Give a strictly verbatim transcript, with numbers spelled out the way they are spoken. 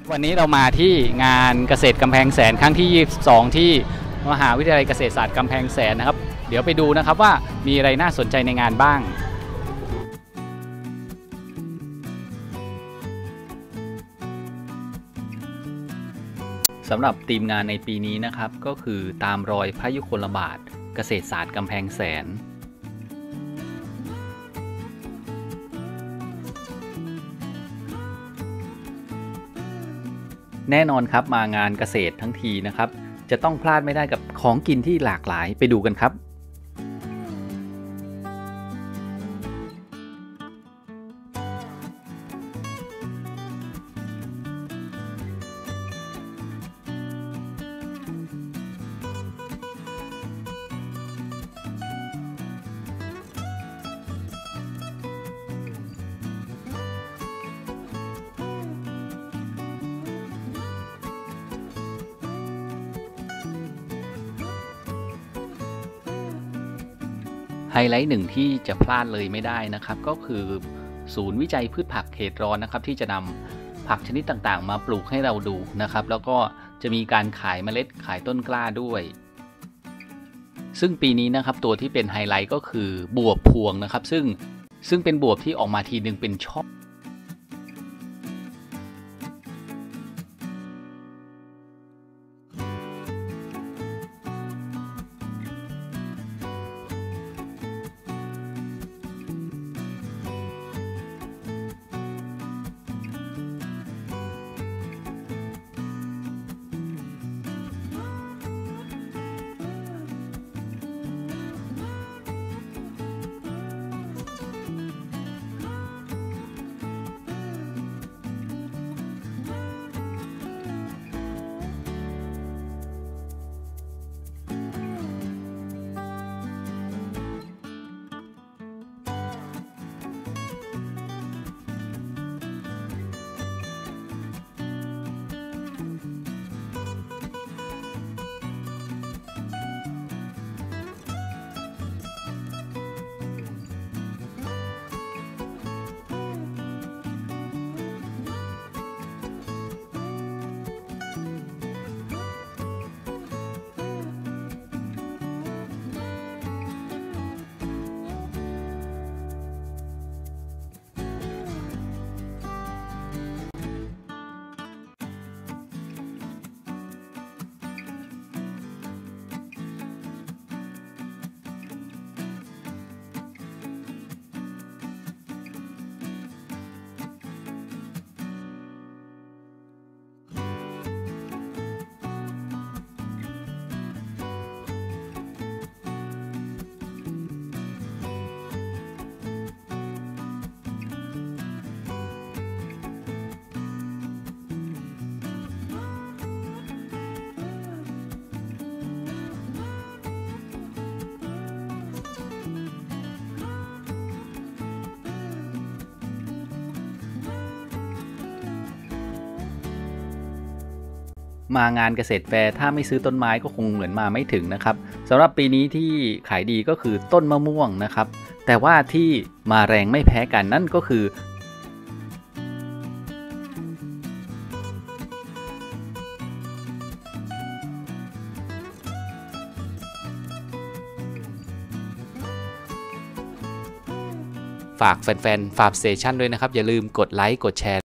วันนี้เรามาที่งานเกษตรกำแพงแสนครั้งที่ยี่สิบสองที่มหาวิทยาลัยเกษตรศาสตร์กำแพงแสนนะครับเดี๋ยวไปดูนะครับว่ามีอะไรน่าสนใจในงานบ้างสำหรับธีมงานในปีนี้นะครับก็คือตามรอยพระยุคลบาทเกษตรศาสตร์กำแพงแสนแน่นอนครับมางานเกษตรทั้งทีนะครับจะต้องพลาดไม่ได้กับของกินที่หลากหลายไปดูกันครับไฮไลท์หนึ่งที่จะพลาดเลยไม่ได้นะครับก็คือศูนย์วิจัยพืชผักเขตร้อนนะครับที่จะนำผักชนิดต่างๆมาปลูกให้เราดูนะครับแล้วก็จะมีการขายเมล็ดขายต้นกล้าด้วยซึ่งปีนี้นะครับตัวที่เป็นไฮไลท์ก็คือบวบพวงนะครับซึ่งซึ่งเป็นบวบที่ออกมาทีนึงเป็นช่อมางานเกษตรแฟร์ถ้าไม่ซื้อต้นไม้ก็คงเหมือนมาไม่ถึงนะครับสำหรับปีนี้ที่ขายดีก็คือต้นมะม่วงนะครับแต่ว่าที่มาแรงไม่แพ้กันนั่นก็คือฝากแฟนๆฟาร์มสเตชันด้วยนะครับอย่าลืมกดไลค์กดแชร์